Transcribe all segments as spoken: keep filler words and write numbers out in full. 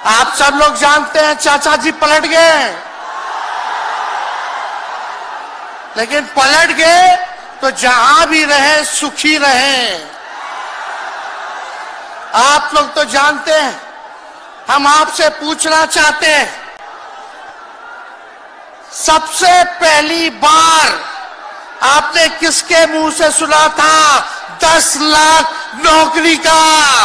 आप सब लोग जानते हैं चाचा जी पलट गए, लेकिन पलट गए तो जहां भी रहे सुखी रहे। आप लोग तो जानते हैं, हम आपसे पूछना चाहते हैं, सबसे पहली बार आपने किसके मुंह से सुना था दस लाख नौकरी का?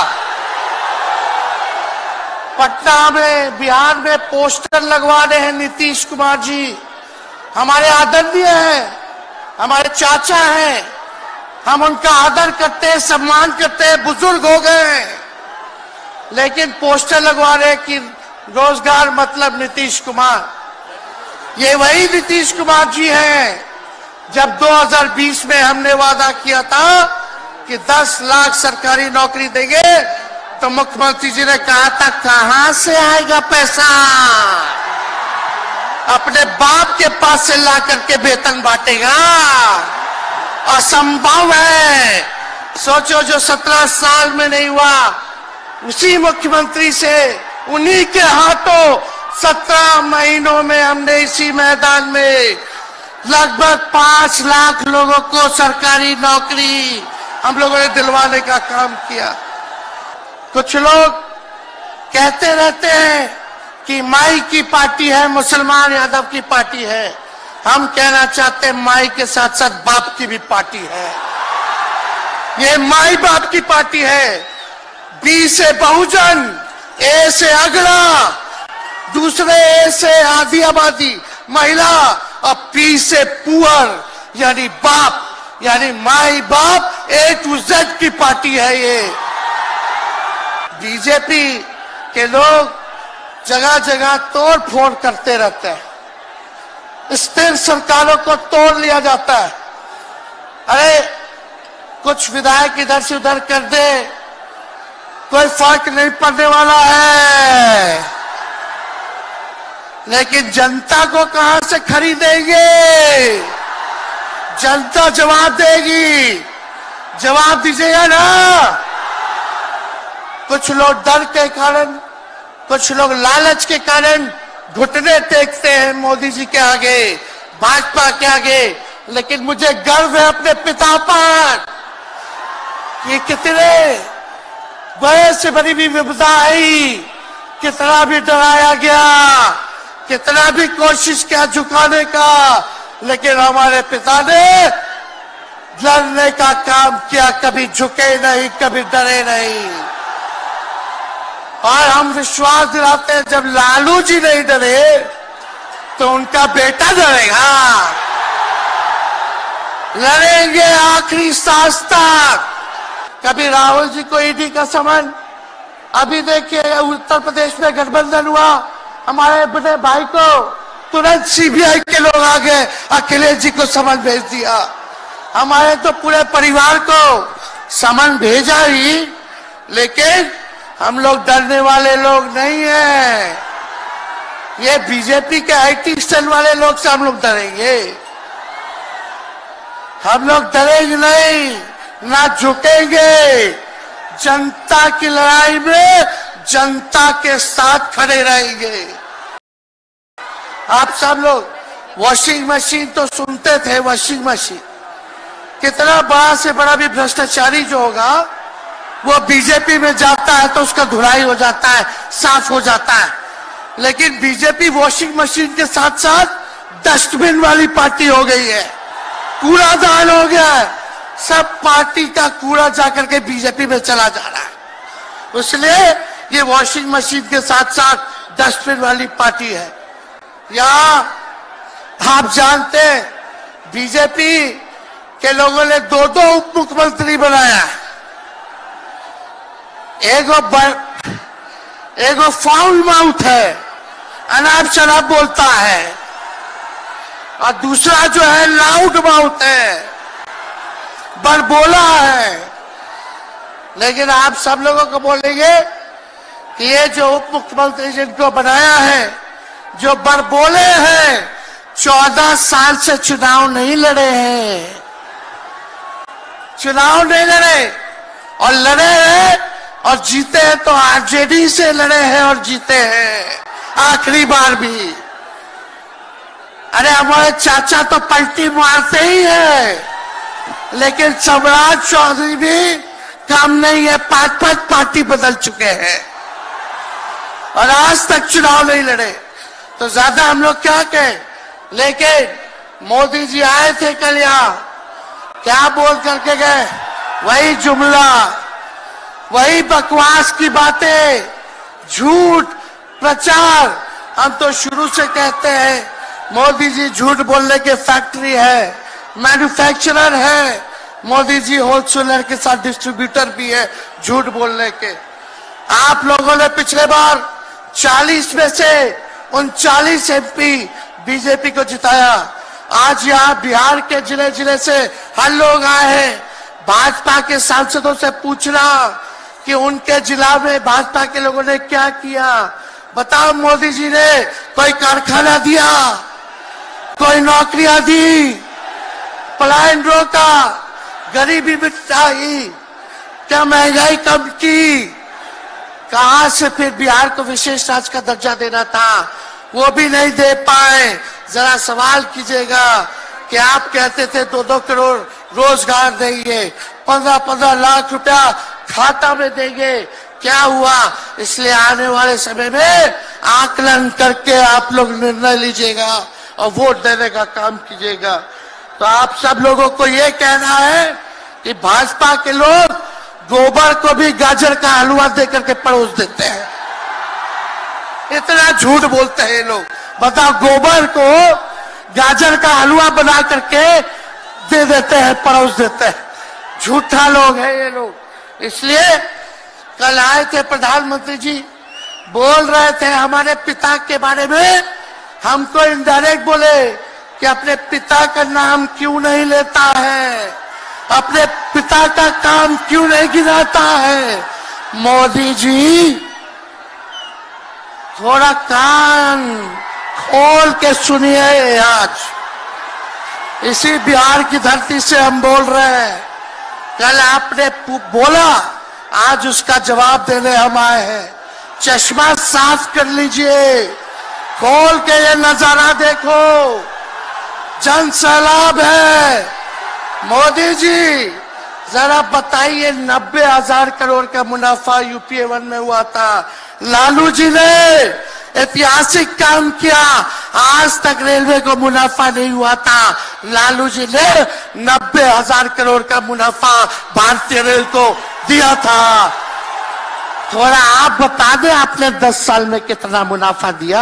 पटना में, बिहार में पोस्टर लगवा रहे हैं नीतीश कुमार जी। हमारे आदरणीय हैं, हमारे चाचा हैं, हम उनका आदर करते हैं, सम्मान करते हैं, बुजुर्ग हो गए हैं, लेकिन पोस्टर लगवा रहे कि रोजगार मतलब नीतीश कुमार। ये वही नीतीश कुमार जी हैं जब दो हज़ार बीस में हमने वादा किया था कि दस लाख सरकारी नौकरी देंगे, तो मुख्यमंत्री जी ने कहा था कहां से आएगा पैसा? अपने बाप के पास से ला करके वेतन बांटेगा? असंभव है। सोचो, जो सत्रह साल में नहीं हुआ, उसी मुख्यमंत्री से, उन्हीं के हाथों सत्रह महीनों में हमने इसी मैदान में लगभग पांच लाख लोगों को सरकारी नौकरी हम लोगों ने दिलवाने का काम किया। कुछ लोग कहते रहते हैं कि माई की पार्टी है, मुसलमान यादव की पार्टी है। हम कहना चाहते हैं माई के साथ साथ बाप की भी पार्टी है। ये माई बाप की पार्टी है। बी से बहुजन, ए से अगड़ा, दूसरे ए से आधी आबादी महिला, और पी से पुअर यानी बाप, यानी माई बाप, ए टू जेड की पार्टी है ये। बीजेपी के लोग जगह जगह तोड़ फोड़ करते रहते हैं, स्थिर सरकारों को तोड़ लिया जाता है। अरे कुछ विधायक इधर से उधर कर दे, कोई फर्क नहीं पड़ने वाला है, लेकिन जनता को कहां से खरीदेंगे? जनता जवाब देगी। जवाब दीजिएगा ना। कुछ लोग डर के कारण, कुछ लोग लालच के कारण घुटने टेकते हैं मोदी जी के आगे, भाजपा के आगे, लेकिन मुझे गर्व है अपने पिता पर कि कितने बड़े से बड़ी भी विपदा आई, कितना भी डराया गया, कितना भी कोशिश किया झुकाने का, लेकिन हमारे पिता ने लड़ने का काम किया, कभी झुके नहीं, कभी डरे नहीं। और हम विश्वास दिलाते हैं, जब लालू जी नहीं डरे तो उनका बेटा डरेगा। लड़ेंगे आखिरी सांस तक। कभी राहुल जी को ईडी का समन, अभी देखिए उत्तर प्रदेश में गठबंधन हुआ, हमारे बड़े भाई को तुरंत सीबीआई के लोग आ गए, अखिलेश जी को समन भेज दिया। हमारे तो पूरे परिवार को समन भेजा ही, लेकिन हम लोग डरने वाले लोग नहीं हैं। ये बीजेपी के आईटी सेल वाले लोग से हम लोग डरेंगे? हम लोग डरेंगे नहीं, ना झुकेंगे। जनता की लड़ाई में जनता के साथ खड़े रहेंगे। आप सब लोग वॉशिंग मशीन तो सुनते थे, वॉशिंग मशीन, कितना बड़ा से बड़ा भी भ्रष्टाचारी जो होगा वो बीजेपी में जाता है तो उसका धुलाई हो जाता है, साफ हो जाता है। लेकिन बीजेपी वॉशिंग मशीन के साथ साथ डस्टबिन वाली पार्टी हो गई है, कूड़ादान हो गया है। सब पार्टी का कूड़ा जाकर के बीजेपी में चला जा रहा है, इसलिए ये वॉशिंग मशीन के साथ साथ डस्टबिन वाली पार्टी है। यहाँ आप जानते हैं बीजेपी के लोगों ने दो दो उप मुख्यमंत्री बनाया। एगो एगो फाउल माउथ है, अनाप शनाप बोलता है, और दूसरा जो है लाउड माउथ है, बड़बोला है। लेकिन आप सब लोगों को बोलेंगे कि ये जो उप मुख्यमंत्री जिनको बनाया है, जो बड़बोले हैं, चौदह साल से चुनाव नहीं लड़े हैं, चुनाव नहीं लड़े, और लड़े हैं और जीते हैं तो आरजेडी से लड़े हैं और जीते हैं आखिरी बार भी। अरे हमारे चाचा तो पलटी मारते ही है, लेकिन सम्राट चौधरी भी काम नहीं है, पांच पांच पार्टी बदल चुके हैं और आज तक चुनाव नहीं लड़े। तो ज्यादा हम लोग क्या कहें, लेकिन मोदी जी आए थे कल यहाँ, क्या बोल करके गए, वही जुमला, वही बकवास की बातें, झूठ प्रचार। हम तो शुरू से कहते हैं मोदी जी झूठ बोलने के फैक्ट्री है, मैन्युफैक्चरर है। मोदी जी होलसेलर के साथ डिस्ट्रीब्यूटर भी है झूठ बोलने के। आप लोगों ने पिछले बार चालीस में से उनचालीस एमपी बीजेपी को जिताया। आज यहाँ बिहार के जिले जिले से हर लोग आए हैं भाजपा के सांसदों से पूछना कि उनके जिला में भाजपा के लोगों ने क्या किया। बताओ, मोदी जी ने कोई कारखाना दिया, कोई नौकरियां दी, पलायन रोका, गरीबी मिटाई, क्या महंगाई कम की? कहां से फिर बिहार को विशेष राज्य का दर्जा देना था, वो भी नहीं दे पाए। जरा सवाल कीजिएगा कि आप कहते थे दो दो करोड़ रोजगार देंगे, पंद्रह पंद्रह लाख रुपया खाता में देंगे, क्या हुआ? इसलिए आने वाले समय में आकलन करके आप लोग निर्णय लीजिएगा और वोट देने का काम कीजिएगा। तो आप सब लोगों को ये कहना है कि भाजपा के लोग गोबर को भी गाजर का हलवा देकर के परोस देते हैं। इतना झूठ बोलते हैं ये लोग। बताओ, गोबर को गाजर का हलवा बना करके दे देते हैं, परोस देते हैं। झूठा लोग हैं ये लोग। इसलिए कल आए थे प्रधानमंत्री जी, बोल रहे थे हमारे पिता के बारे में, हमको इनडायरेक्ट बोले कि अपने पिता का नाम क्यों नहीं लेता है, अपने पिता का काम क्यों नहीं गिनाता है। मोदी जी थोड़ा कान खोल के सुनिए। आज इसी बिहार की धरती से हम बोल रहे हैं, कल आपने बोला, आज उसका जवाब देने हम आए हैं। चश्मा साफ कर लीजिए, खोल के ये नजारा देखो, जन सैलाब है। मोदी जी जरा बताइए, नब्बे हजार करोड़ का मुनाफा यूपीए वन में हुआ था, लालू जी ने ऐतिहासिक काम किया। आज तक रेलवे को मुनाफा नहीं हुआ था, लालू जी ने नब्बे हजार करोड़ का मुनाफा भारतीय रेल को दिया था। थोड़ा आप बता दें, आपने दस साल में कितना मुनाफा दिया?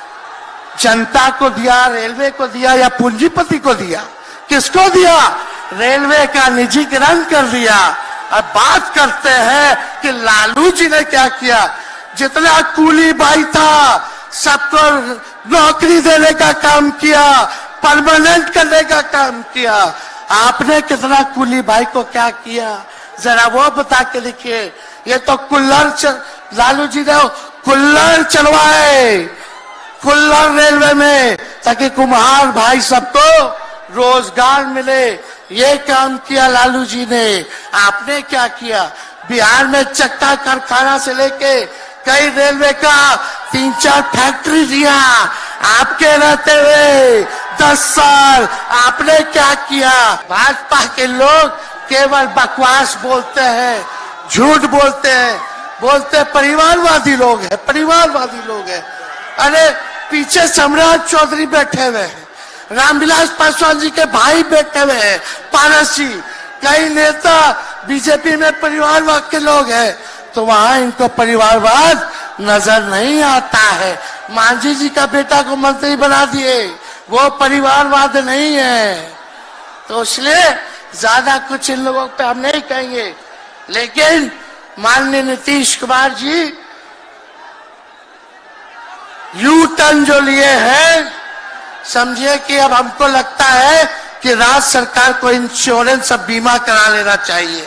जनता को दिया, रेलवे को दिया या पूंजीपति को दिया? किसको दिया? रेलवे का निजीकरण कर दिया। अब बात करते हैं कि लालू जी ने क्या किया। जितना कूली भाई था सबको नौकरी देने का काम किया, परमानेंट करने का काम किया। आपने कितना कूली भाई को क्या किया, जरा वो बता के लिखिए। ये तो कुल्लर चल, लालू जी ने कुल्लर चलवाए, कुल्लर रेलवे में, ताकि कुम्हार भाई सबको रोजगार मिले। ये काम किया लालू जी ने। आपने क्या किया? बिहार में चक्का कारखाना से लेके कई रेलवे का तीन चार फैक्ट्री दिया। आपके रहते हुए दस साल आपने क्या किया? भाजपा के लोग केवल बकवास बोलते हैं, झूठ बोलते हैं, बोलते परिवारवादी लोग हैं, परिवारवादी लोग हैं। अरे पीछे सम्राट चौधरी बैठे हुए हैं, रामविलास पासवान जी के भाई बैठे हुए हैं, पारस जी, कई नेता बीजेपी में परिवारवाद के लोग हैं, तो वहां इनको परिवारवाद नजर नहीं आता है। मांझी जी का बेटा को मंत्री बना दिए, वो परिवारवाद नहीं है। तो इसलिए ज्यादा कुछ इन लोगों पे हम नहीं कहेंगे। लेकिन माननीय नीतीश कुमार जी यू टर्न जो लिए हैं, समझिए कि अब हमको लगता है कि राज्य सरकार को इंश्योरेंस और बीमा करा लेना चाहिए।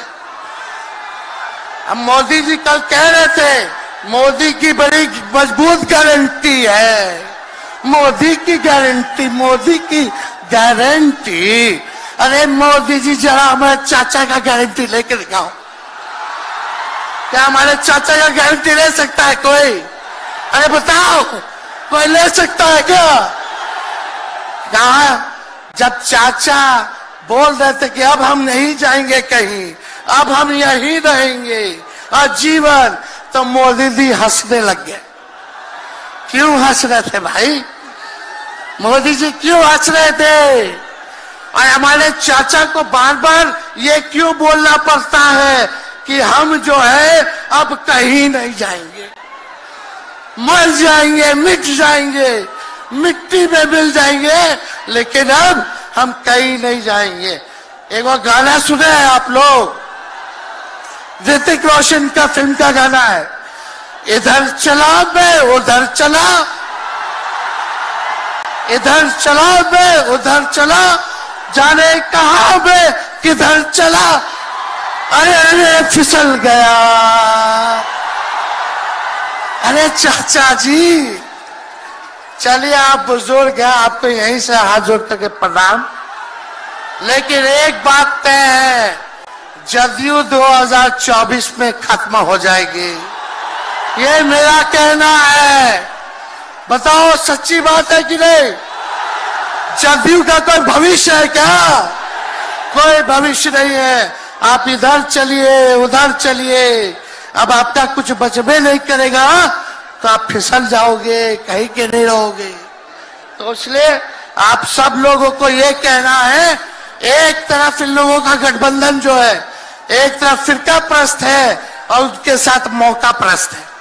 अब मोदी जी कल कह रहे थे मोदी की बड़ी मजबूत गारंटी है, मोदी की गारंटी, मोदी की गारंटी। अरे मोदी जी जरा हमारे चाचा का गारंटी लेके दिखाओ। क्या हमारे चाचा का गारंटी ले सकता है कोई? अरे बताओ, कोई ले सकता है क्या? कहा जब चाचा बोल रहे थे कि अब हम नहीं जाएंगे कहीं, अब हम यहीं रहेंगे आजीवन, तो मोदी जी हंसने लग गए। क्यों हंस रहे थे भाई? मोदी जी क्यों हंस रहे थे? और हमारे चाचा को बार बार ये क्यों बोलना पड़ता है कि हम जो है अब कहीं नहीं जाएंगे, मर जाएंगे, मिट जाएंगे, मिट्टी में मिल जाएंगे, लेकिन अब हम कहीं नहीं जाएंगे। एक बार गाना सुने हैं आप लोग, ऋतिक रोशन का फिल्म का गाना है, इधर चला मैं उधर चला, इधर चला मैं उधर चला, जाने कहां मैं किधर चला, अरे अरे फिसल गया। अरे चाचा जी, चलिए आप बुजुर्ग हैं, आपको यहीं से हाथ जोड़ करके प्रणाम। लेकिन एक बात तय है, जदयू दो हज़ार चौबीस में खत्म हो जाएगी, ये मेरा कहना है। बताओ सच्ची बात है कि नहीं? जदयू का कोई भविष्य है क्या? कोई भविष्य नहीं है। आप इधर चलिए उधर चलिए, अब आपका कुछ बचबे नहीं करेगा तो आप फिसल जाओगे, कहीं के नहीं रहोगे। तो इसलिए आप सब लोगों को ये कहना है, एक तरफ इन लोगों का गठबंधन जो है, एक तरफ फिरका प्रस्त है और उसके साथ मौका प्रस्त है।